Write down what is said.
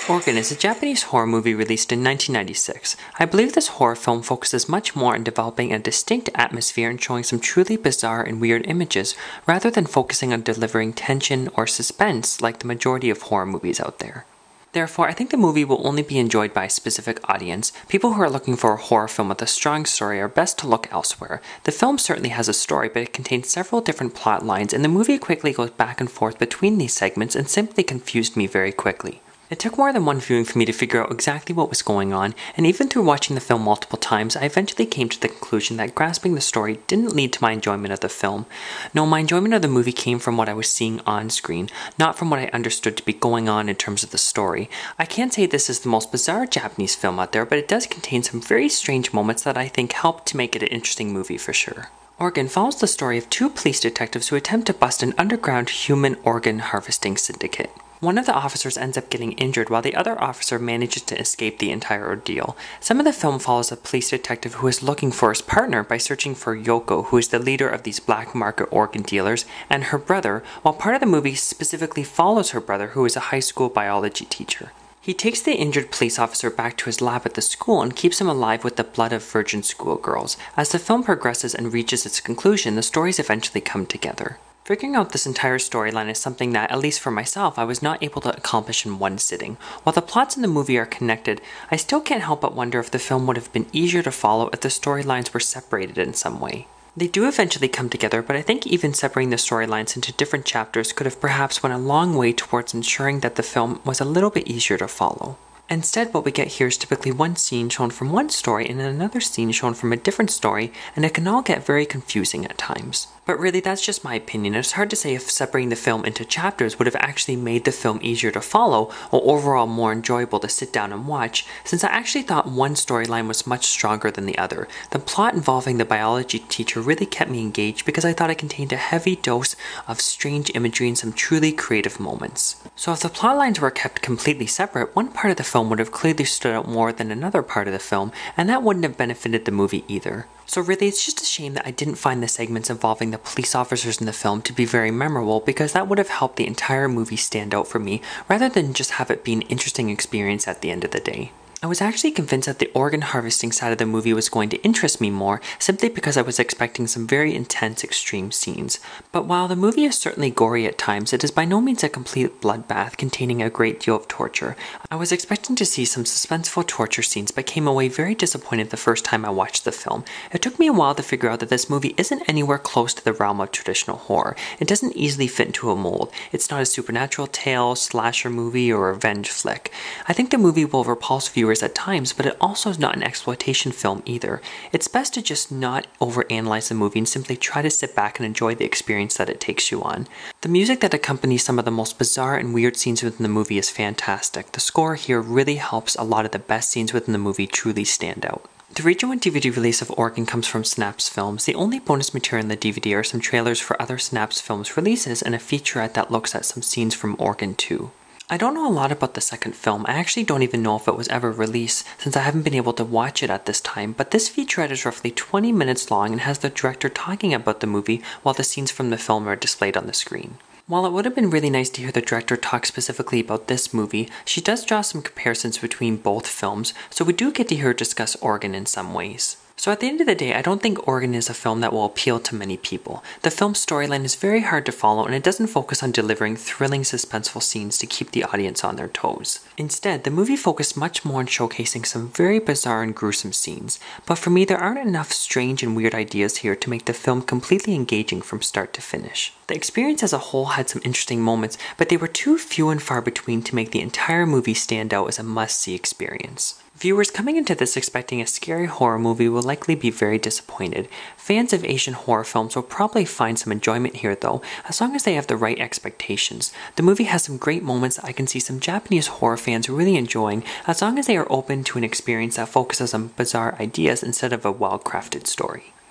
Organ is a Japanese horror movie released in 1996. I believe this horror film focuses much more on developing a distinct atmosphere and showing some truly bizarre and weird images, rather than focusing on delivering tension or suspense like the majority of horror movies out there. Therefore, I think the movie will only be enjoyed by a specific audience. People who are looking for a horror film with a strong story are best to look elsewhere. The film certainly has a story, but it contains several different plot lines, and the movie quickly goes back and forth between these segments and simply confused me very quickly. It took more than one viewing for me to figure out exactly what was going on, and even through watching the film multiple times, I eventually came to the conclusion that grasping the story didn't lead to my enjoyment of the film. No, my enjoyment of the movie came from what I was seeing on screen, not from what I understood to be going on in terms of the story. I can't say this is the most bizarre Japanese film out there, but it does contain some very strange moments that I think helped to make it an interesting movie for sure. Organ follows the story of two police detectives who attempt to bust an underground human organ harvesting syndicate. One of the officers ends up getting injured while the other officer manages to escape the entire ordeal. Some of the film follows a police detective who is looking for his partner by searching for Yoko, who is the leader of these black market organ dealers, and her brother, while part of the movie specifically follows her brother, who is a high school biology teacher. He takes the injured police officer back to his lab at the school and keeps him alive with the blood of virgin schoolgirls. As the film progresses and reaches its conclusion, the stories eventually come together. Figuring out this entire storyline is something that, at least for myself, I was not able to accomplish in one sitting. While the plots in the movie are connected, I still can't help but wonder if the film would have been easier to follow if the storylines were separated in some way. They do eventually come together, but I think even separating the storylines into different chapters could have perhaps went a long way towards ensuring that the film was a little bit easier to follow. Instead, what we get here is typically one scene shown from one story and another scene shown from a different story, and it can all get very confusing at times. But really, that's just my opinion. It's hard to say if separating the film into chapters would have actually made the film easier to follow or overall more enjoyable to sit down and watch, since I actually thought one storyline was much stronger than the other. The plot involving the biology teacher really kept me engaged because I thought it contained a heavy dose of strange imagery and some truly creative moments. So if the plot lines were kept completely separate, one part of the film would have clearly stood out more than another part of the film, and that wouldn't have benefited the movie either. So really, it's just a shame that I didn't find the segments involving the police officers in the film to be very memorable, because that would have helped the entire movie stand out for me, rather than just have it be an interesting experience at the end of the day. I was actually convinced that the organ harvesting side of the movie was going to interest me more, simply because I was expecting some very intense extreme scenes. But while the movie is certainly gory at times, it is by no means a complete bloodbath containing a great deal of torture. I was expecting to see some suspenseful torture scenes, but came away very disappointed the first time I watched the film. It took me a while to figure out that this movie isn't anywhere close to the realm of traditional horror. It doesn't easily fit into a mold. It's not a supernatural tale, slasher movie, or revenge flick. I think the movie will repulse viewers at times, but it also is not an exploitation film either. It's best to just not overanalyze the movie and simply try to sit back and enjoy the experience that it takes you on. The music that accompanies some of the most bizarre and weird scenes within the movie is fantastic. The score here really helps a lot of the best scenes within the movie truly stand out. The regional DVD release of Organ comes from Synapse Films. The only bonus material in the DVD are some trailers for other Synapse Films releases and a featurette that looks at some scenes from Organ 2. I don't know a lot about the second film. I actually don't even know if it was ever released, since I haven't been able to watch it at this time, but this featurette is roughly 20 minutes long and has the director talking about the movie while the scenes from the film are displayed on the screen. While it would have been really nice to hear the director talk specifically about this movie, she does draw some comparisons between both films, so we do get to hear her discuss Organ in some ways. So at the end of the day, I don't think Organ is a film that will appeal to many people. The film's storyline is very hard to follow, and it doesn't focus on delivering thrilling, suspenseful scenes to keep the audience on their toes. Instead, the movie focused much more on showcasing some very bizarre and gruesome scenes, but for me there aren't enough strange and weird ideas here to make the film completely engaging from start to finish. The experience as a whole had some interesting moments, but they were too few and far between to make the entire movie stand out as a must-see experience. Viewers coming into this expecting a scary horror movie will likely be very disappointed. Fans of Asian horror films will probably find some enjoyment here though, as long as they have the right expectations. The movie has some great moments I can see some Japanese horror fans really enjoying, as long as they are open to an experience that focuses on bizarre ideas instead of a well-crafted story.